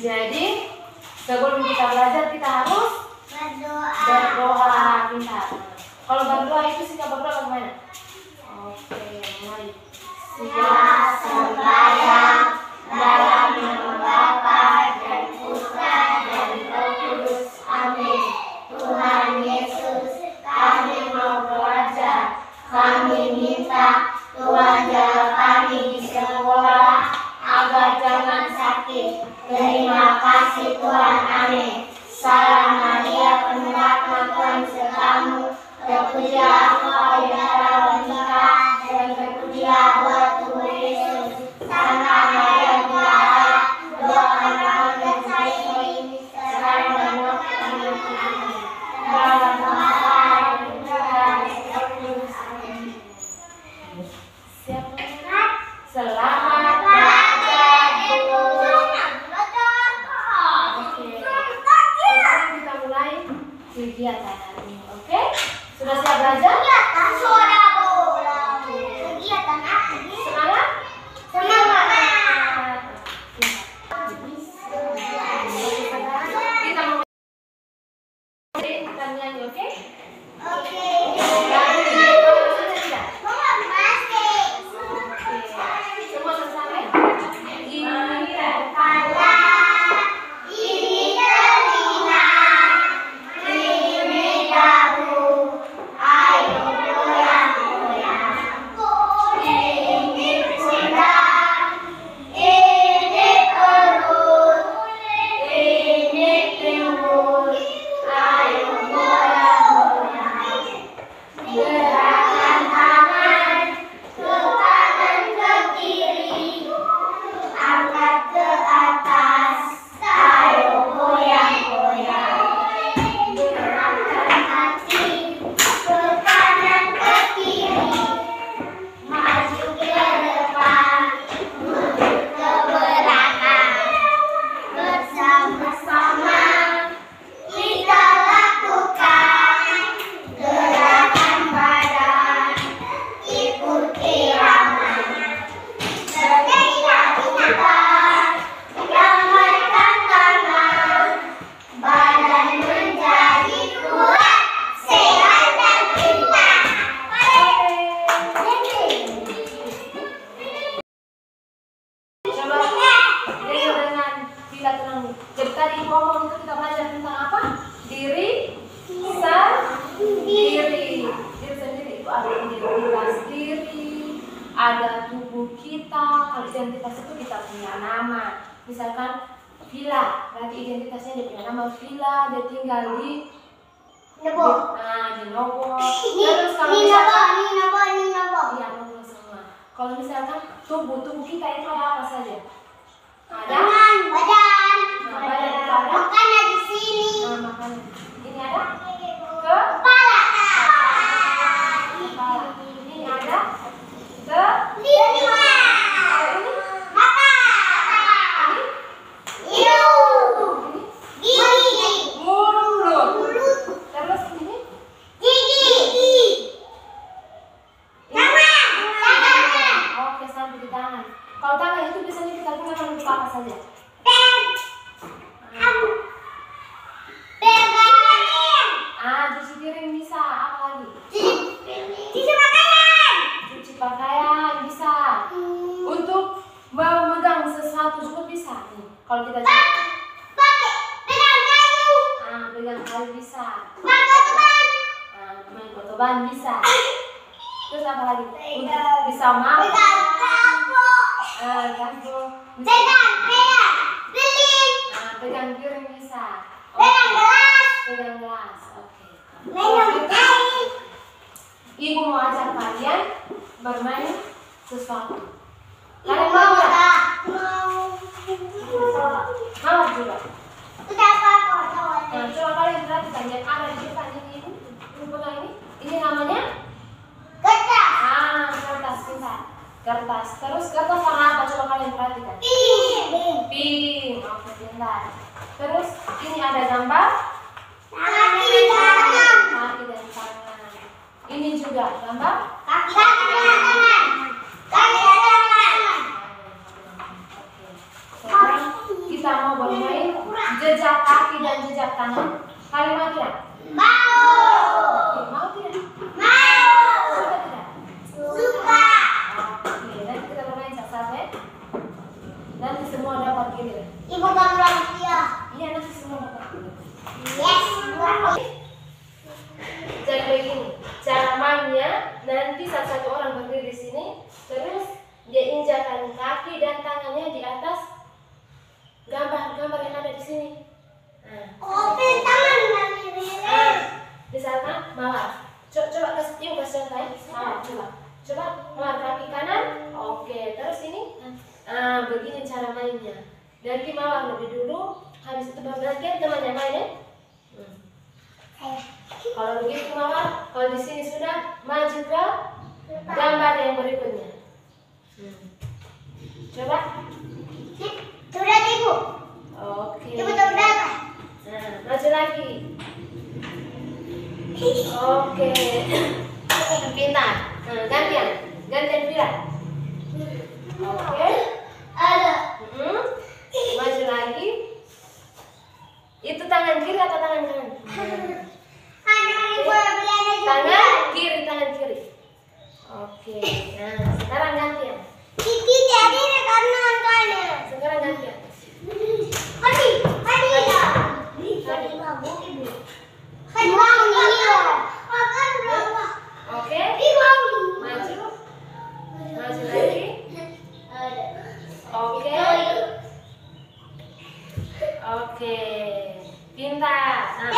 Jadi sebelum kita belajar kita harus berdoa. Pintar. Kalau berdoa itu sikap berdoa bagaimana? Oke, mari. Siap sembahyang dalam nama Bapa dan Putra dan Roh Kudus. Amin. Tuhan Yesus, kami mau belajar. Kami minta Tuhan jaga kami di sekolah agar jangan sakit. Terima kasih Tuhan. Amin. Salam Maria, penuh rahmat, Tuhan sertamu. Terpujilah Engkau di antara wanita dan terpujilah buah tubuh Yesus. Santa Maria Bunda Allah, doakanlah kami yang saya ini sekarang dan waktu kami mati. Dalam nama Bapa dan Putra dan Roh Kudus. Amin. Siap? Selamat belajar, Bu. Oke. Sekarang kita mulai kegiatan hari ini. Oke? Sudah siap belajar? Sudah, Bu. Kegiatan apa? Semangat? Semangat. Kita mau nyanyi, oke? Oke. Semua sama ya? Jadi tadi ngomong itu kita belajar tentang apa? Diri sendiri. Diri sendiri itu ada identitas diri, ada tubuh kita. Kalau identitas itu kita punya nama. Misalkan Villa, berarti identitasnya dia punya nama Villa, dia tinggal di Nobo. di Nobo. Terus kalau misalkan Nobo. iya, Nobo semua. Kalau misalkan tubuh kita itu ada apa saja? Ada Tangan, badan. Nah, badan itu ada. Makanya di sini. Nah, makanya ini ada Kepala. kepala. Ini ada Telinga. ini Mata. Hidung. Gigi. mulut. Terus ini Gigi. Tangan. oke, sampai di tangan. Kalau tangan itu biasanya kita gunakan untuk apa saja? Cuci piring bisa. Apa lagi? Cuci pakaian bisa. Untuk memegang sesuatu juga bisa. Nih, kalau kita pegang kayu bisa. Main otoban bisa. Terus apa lagi? Untuk bisa makan. Gantung. Pegang piring bisa. Pegang gelas. Oke. Ibu mau ajak kalian bermain sesuatu. Kalian mau nggak? Mau juga. Nah, coba kalian perhatikan yang ada di depan ini. Ini namanya kertas. Pintar. Kertas. Terus kertas warna apa? Coba kalian perhatikan. Pink. Oke, pintar. Terus ini ada gambar kaki dan tangan. Ini juga gambar Kaki dan tangan. Oke. Sekarang kita mau bermain kaki dan tangannya di atas gambar yang ada di sini. Misalkan mawar. Coba kasih contoh mawar. Coba mawar kaki kanan. Oke, terus ini. Begini cara mainnya. Nanti mawar lebih dulu, habis itu baru nanti temannya main ya. Kalau begitu mawar, kalau di sini sudah maju ke gambar yang berikutnya. Coba. Sudah ibu. Oke. Ibu tahu berapa? Nah, maju lagi. Oke. Pintar. Nah, gantian Vira. Oke. Ada. Maju lagi. Itu tangan kiri atau tangan kanan? Tangan kiri. Oke. Nah, sekarang gantian. Kiki jadi kanan kanan. Sekarang gantian. Hadi ya. Hadi babu ibu. Hadi wangi. Makan berapa? Oke. Maju. Maju lagi. Oke. Oke. Pintar. Nah.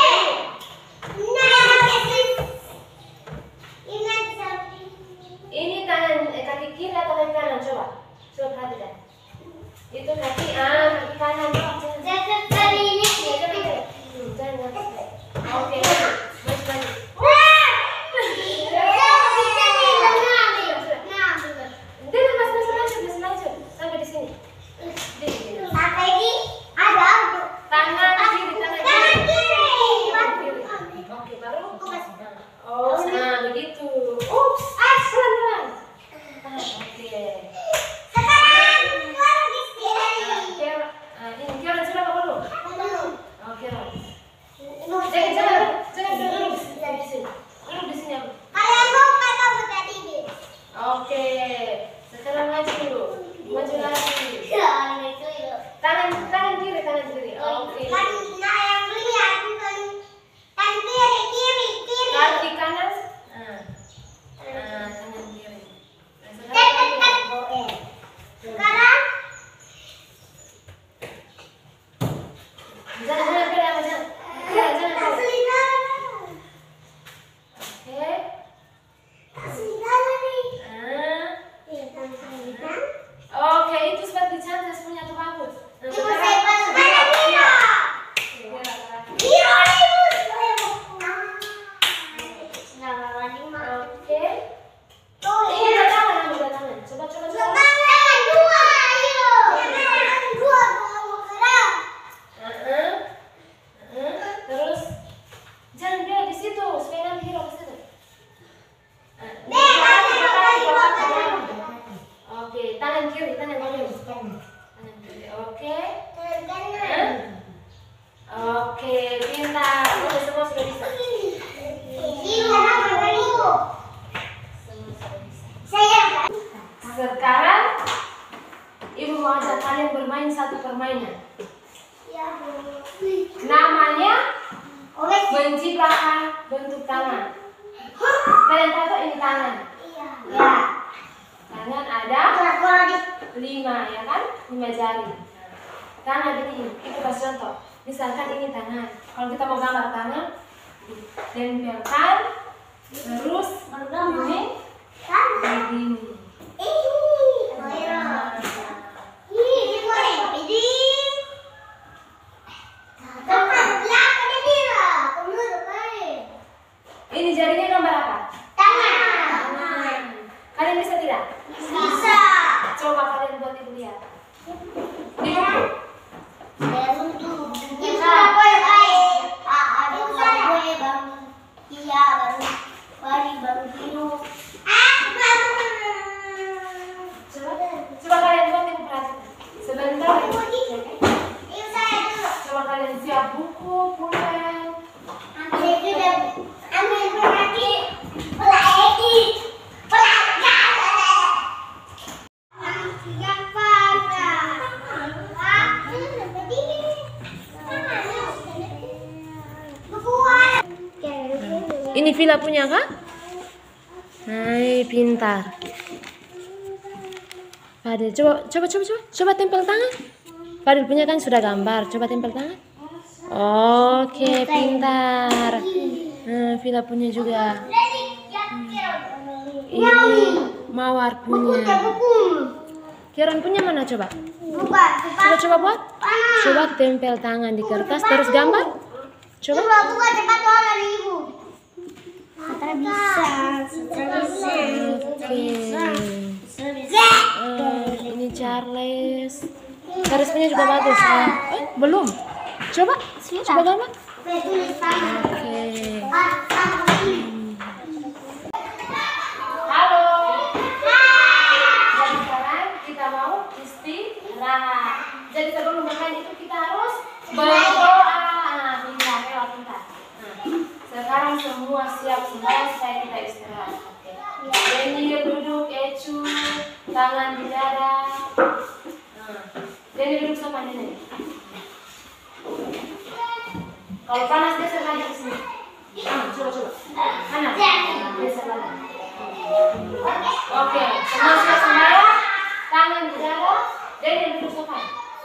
Ini tangan kaki kiri atau kaki kanan? Coba perhatikan. Itu kaki kanan. Jangan. Oke. Maju lagi. Bisa maju. Sampai di sini. Tangan kiri. Oke, baru. Nah, begitu. Ups. Pelan-pelan. Oke. Ini Kira sudah apa belum? Oke, jangan duduk di sini. Duduk di sini aku. Oke. Sekarang maju. Maju lagi. Tangan kiri. Oke. Kaki kanan. Tangan kiri. Sekarang Jangan jangan. Oke, itu seperti cantik punya tuh bagus. Terus jangan biar di situ, supaya nanti hero ke situ. Oke, tangan kiri. Oke. Oke, pintar. Oke, semua sudah bisa. Sekarang Ibu mau ajak kalian bermain satu permainan. Namanya menciptakan bentuk tangan. Kalian tahu ini tangan. Tangan ada 5 ya kan? 5 jari. Tangan ini, itu kasih contoh. Misalkan ini tangan. Kalau kita mau gambar tangan, tempelkan, terus ini begini. Ini jarinya gambar apa? Tangan. Kalian bisa tidak? Bisa. Coba kalian buat Ibu lihat. Di buku. Coba kalian buat Ibu perhatikan. Sebentar. Coba kalian siap buku, pulpen. Ini Villa punya kah? Hai, pintar. Fadil, coba tempel tangan. Fadil punya kan sudah gambar, coba tempel tangan. Oke, pintar. Vila punya juga. Ini Mawar punya. Kiran punya mana coba? Coba buat. Coba tempel tangan di kertas terus gambar. Coba. Buka cepat oleh ibu. Ini Charles. Charles punya juga bagus. Belum. Coba gambar. Oke. Halo. Jadi sekarang kita mau istirahat. Jadi sebelum bermain itu kita harus berdoa. Pintar. Sekarang semua siap semua supaya kita istirahat. Oke. Jadi duduk, Ecu, tangan di dada. Jadi duduk sama nenek. Kalau panas geser lagi ke sini. Coba. Panas. Geser lagi. Oke. Semua siap semua. Tangan di dada. Jadi duduk sopan.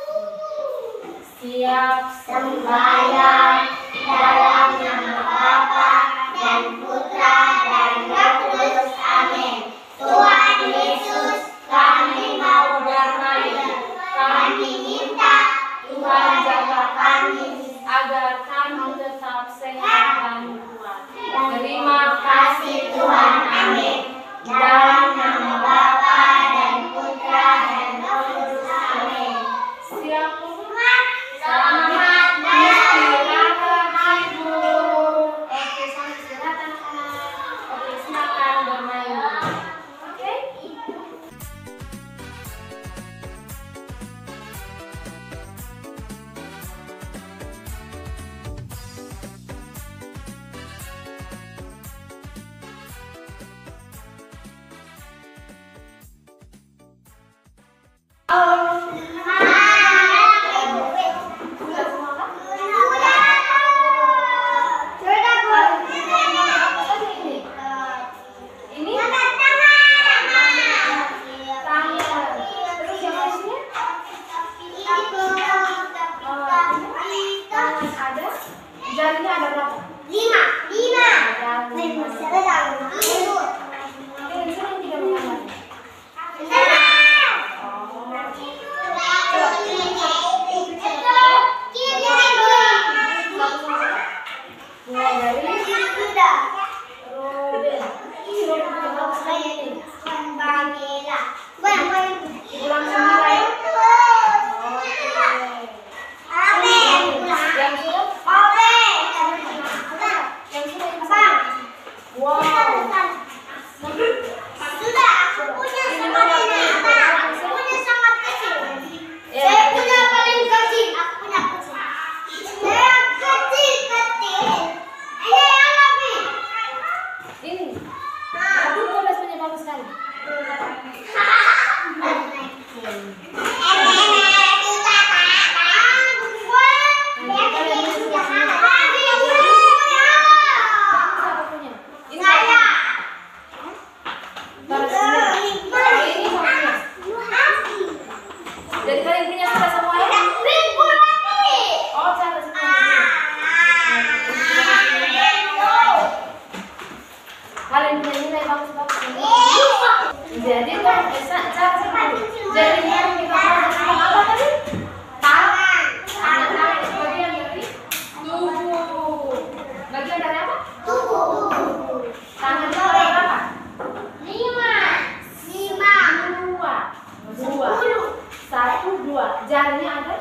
Siap Sembahyang dalam nama Bapa dan Putra dan Roh Kudus. Amin. Tuhan Yesus, kami mau bermain. Kami minta Tuhan jaga kami agar kami tetap sehat dan kuat. Terima kasih Tuhan. Amin. dalam nama Bapa dan Putra dan Roh Kudus. Amin. Siap. Selamat Istirahat Ibu. Oke, selamat istirahat anak-anak. Oke, silakan bermain. Oke. Jarinya ada berapa? 5. Ada 5. Jadi kalian punya sudah semua ya? Oh, cara semua. Kalian punya nilai bagus-bagus. Jadi kan cara semua. Jadi yang kita belajar apa tadi? Tangan. Tangan itu bagian dari tubuh. Bagian dari apa? Tubuh. Tangan itu berapa? 2. 1, 2. Jarinya ada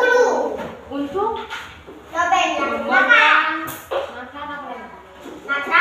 10. Untuk Makan. makan apa?